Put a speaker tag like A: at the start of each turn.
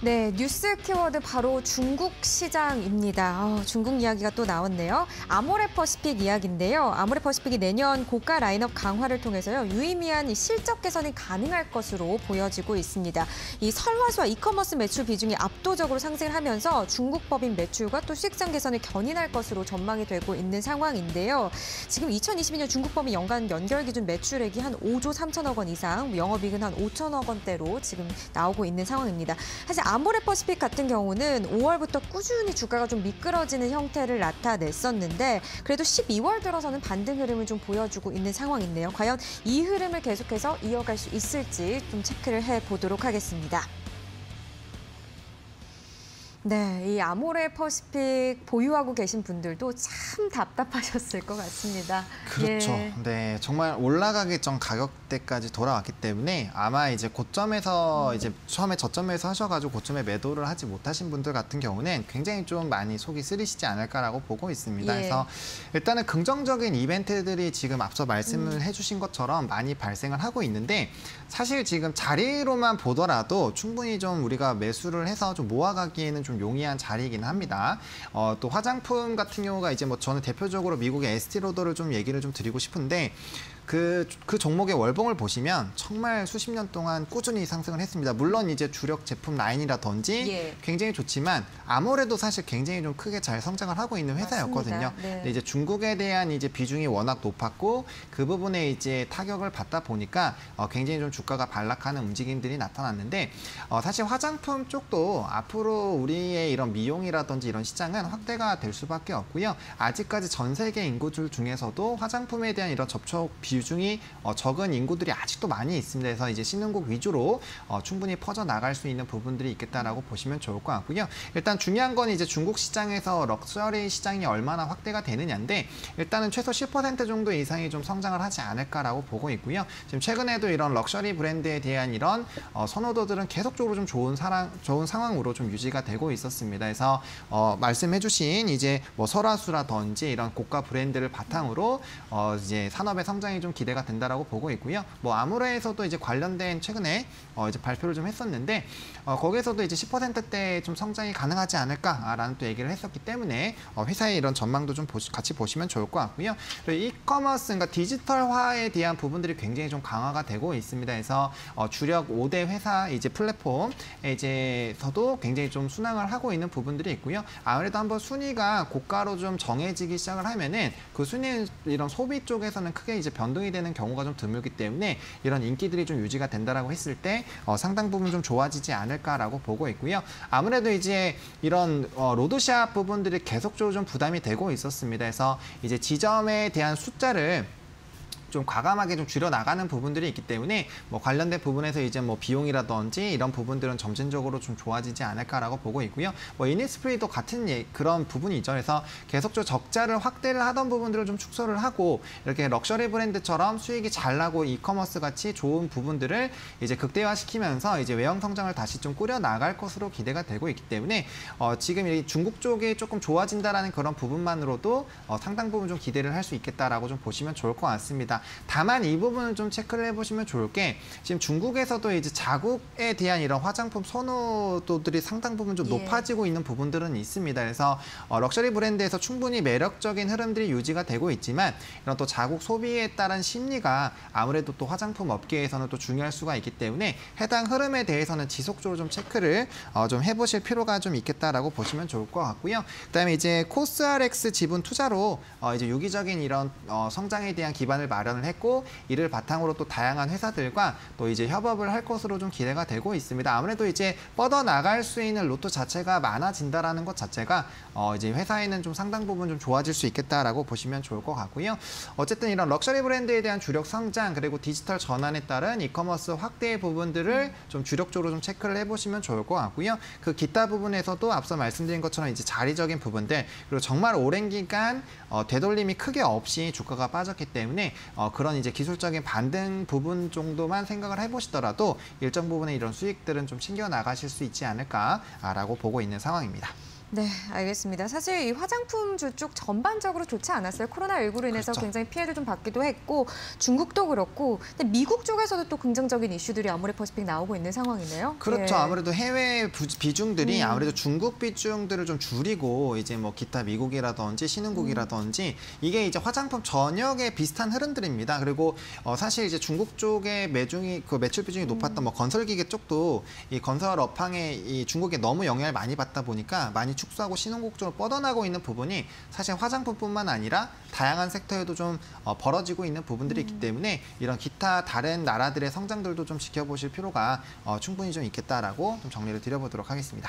A: 네, 뉴스 키워드 바로 중국 시장입니다. 중국 이야기가 또 나왔네요. 아모레퍼시픽 이야기인데요. 아모레퍼시픽이 내년 고가 라인업 강화를 통해서요, 유의미한 실적 개선이 가능할 것으로 보여지고 있습니다. 이 설화수와 이커머스 매출 비중이 압도적으로 상승을 하면서 중국 법인 매출과 또 수익성 개선을 견인할 것으로 전망이 되고 있는 상황인데요. 지금 2022년 중국 법인 연간 연결 기준 매출액이 한 5조 3천억 원 이상, 영업이익은 한 5천억 원대로 지금 나오고 있는 상황입니다. 사실 아모레퍼시픽 같은 경우는 5월부터 꾸준히 주가가 좀 미끄러지는 형태를 나타냈었는데 그래도 12월 들어서는 반등 흐름을 좀 보여주고 있는 상황인데요. 과연 이 흐름을 계속해서 이어갈 수 있을지 좀 체크를 해보도록 하겠습니다. 네, 이 아모레퍼시픽 보유하고 계신 분들도 참 답답하셨을 것 같습니다.
B: 그렇죠.
A: 예.
B: 네, 정말 올라가기 전 가격대까지 돌아왔기 때문에 아마 이제 고점에서 이제 처음에 저점에서 하셔가지고 고점에 매도를 하지 못하신 분들 같은 경우는 굉장히 좀 많이 속이 쓰리시지 않을까라고 보고 있습니다.
A: 예.
B: 그래서 일단은 긍정적인 이벤트들이 지금 앞서 말씀을 해주신 것처럼 많이 발생을 하고 있는데 사실 지금 자리로만 보더라도 충분히 좀 우리가 매수를 해서 좀 모아가기에는 좀 용이한 자리이긴 합니다. 또 화장품 같은 경우가 이제 뭐 저는 대표적으로 미국의 에스티로더를 좀 얘기를 좀 드리고 싶은데 그 종목의 월봉을 보시면 정말 수십 년 동안 꾸준히 상승을 했습니다. 물론 이제 주력 제품 라인이라든지
A: 예.
B: 굉장히 좋지만 아무래도 사실 굉장히 좀 크게 잘 성장을 하고 있는 회사였거든요.
A: 네.
B: 근데 이제 중국에 대한 이제 비중이 워낙 높았고 그 부분에 이제 타격을 받다 보니까 굉장히 좀 주가가 반락하는 움직임들이 나타났는데 사실 화장품 쪽도 앞으로 우리의 이런 미용이라든지 이런 시장은 확대가 될 수밖에 없고요. 아직까지 전 세계 인구들 중에서도 화장품에 대한 이런 접촉 비중이 적은 인구들이 아직도 많이 있습니다. 그래서 이제 신흥국 위주로 충분히 퍼져 나갈 수 있는 부분들이 있겠다라고 보시면 좋을 것 같고요. 일단 중요한 건 이제 중국 시장에서 럭셔리 시장이 얼마나 확대가 되느냐인데 일단은 최소 10% 정도 이상이 좀 성장을 하지 않을까라고 보고 있고요. 지금 최근에도 이런 럭셔리 브랜드에 대한 이런 선호도들은 계속적으로 좀 좋은 상황으로 좀 유지가 되고 있었습니다. 그래서 말씀해주신 이제 뭐 설화수라든지 이런 고가 브랜드를 바탕으로 이제 산업의 성장이 좀 기대가 된다라고 보고 있고요. 뭐 아무래에서도 이제 관련된 최근에 이제 발표를 좀 했었는데 거기에서도 이제 10%대 좀 성장이 가능하지 않을까라는 또 얘기를 했었기 때문에 회사의 이런 전망도 좀 같이 보시면 좋을 것 같고요. 그리고 이커머스, 그러니까 디지털화에 대한 부분들이 굉장히 좀 강화가 되고 있습니다. 그래서 주력 5대 회사 이제 플랫폼에서도 굉장히 좀 순항을 하고 있는 부분들이 있고요. 아무래도 한번 순위가 고가로 좀 정해지기 시작을 하면은 그 순위 이런 소비 쪽에서는 크게 이제 변동이 되는 경우가 좀 드물기 때문에 이런 인기들이 좀 유지가 된다라고 했을 때 상당 부분 좀 좋아지지 않을까라고 보고 있고요. 아무래도 이제 이런 로드샵 부분들이 계속적으로 좀 부담이 되고 있었습니다. 그래서 이제 지점에 대한 숫자를 좀 과감하게 좀 줄여 나가는 부분들이 있기 때문에 뭐 관련된 부분에서 이제 뭐 비용이라든지 이런 부분들은 점진적으로 좀 좋아지지 않을까라고 보고 있고요. 뭐 이니스프리도 같은 그런 부분이 있죠. 그래서 계속적으로 적자를 확대를 하던 부분들을 좀 축소를 하고 이렇게 럭셔리 브랜드처럼 수익이 잘 나고 이커머스 같이 좋은 부분들을 이제 극대화시키면서 이제 외형 성장을 다시 좀 꾸려 나갈 것으로 기대가 되고 있기 때문에 지금 이 중국 쪽이 조금 좋아진다라는 그런 부분만으로도 상당 부분 좀 기대를 할 수 있겠다라고 좀 보시면 좋을 것 같습니다. 다만 이 부분은 좀 체크를 해보시면 좋을 게 지금 중국에서도 이제 자국에 대한 이런 화장품 선호도들이 상당 부분 좀 높아지고 있는 부분들은 있습니다. 그래서 럭셔리 브랜드에서 충분히 매력적인 흐름들이 유지가 되고 있지만 이런 또 자국 소비에 따른 심리가 아무래도 또 화장품 업계에서는 또 중요할 수가 있기 때문에 해당 흐름에 대해서는 지속적으로 좀 체크를 좀 해보실 필요가 좀 있겠다라고 보시면 좋을 것 같고요. 그다음에 이제 코스RX 지분 투자로 이제 유기적인 이런 성장에 대한 기반을 마련을 했고 이를 바탕으로 또 다양한 회사들과 또 이제 협업을 할 것으로 좀 기대가 되고 있습니다. 아무래도 이제 뻗어 나갈 수 있는 로또 자체가 많아진다라는 것 자체가 이제 회사에는 좀 상당 부분 좀 좋아질 수 있겠다라고 보시면 좋을 것 같고요. 어쨌든 이런 럭셔리 브랜드에 대한 주력 성장 그리고 디지털 전환에 따른 이커머스 확대의 부분들을 좀 주력적으로 좀 체크를 해보시면 좋을 것 같고요. 그 기타 부분에서도 앞서 말씀드린 것처럼 이제 자리적인 부분들 그리고 정말 오랜 기간 되돌림이 크게 없이 주가가 빠졌기 때문에 그런 이제 기술적인 반등 부분 정도만 생각을 해보시더라도 일정 부분의 이런 수익들은 좀 챙겨 나가실 수 있지 않을까라고 보고 있는 상황입니다.
A: 네, 알겠습니다. 사실 이 화장품주 쪽 전반적으로 좋지 않았어요. 코로나19로 인해서
B: 그렇죠.
A: 굉장히 피해를 좀 받기도 했고 중국도 그렇고 근데 미국 쪽에서도 또 긍정적인 이슈들이 아모레퍼시픽 나오고 있는 상황이네요.
B: 그렇죠.
A: 예.
B: 아무래도 해외 비중들이 아무래도 중국 비중들을 좀 줄이고 이제 뭐 기타 미국이라든지 신흥국이라든지 이게 이제 화장품 전역의 비슷한 흐름들입니다. 그리고 사실 이제 중국 쪽의 매출 비중이 높았던 뭐 건설기계 쪽도 이 건설 업황에 이 중국에 너무 영향을 많이 받다 보니까 많이 축소하고 신흥국 쪽으로 뻗어나고 있는 부분이 사실 화장품뿐만 아니라 다양한 섹터에도 좀 벌어지고 있는 부분들이 있기 때문에 이런 기타 다른 나라들의 성장들도 좀 지켜보실 필요가 충분히 좀 있겠다라고 좀 정리를 드려보도록 하겠습니다.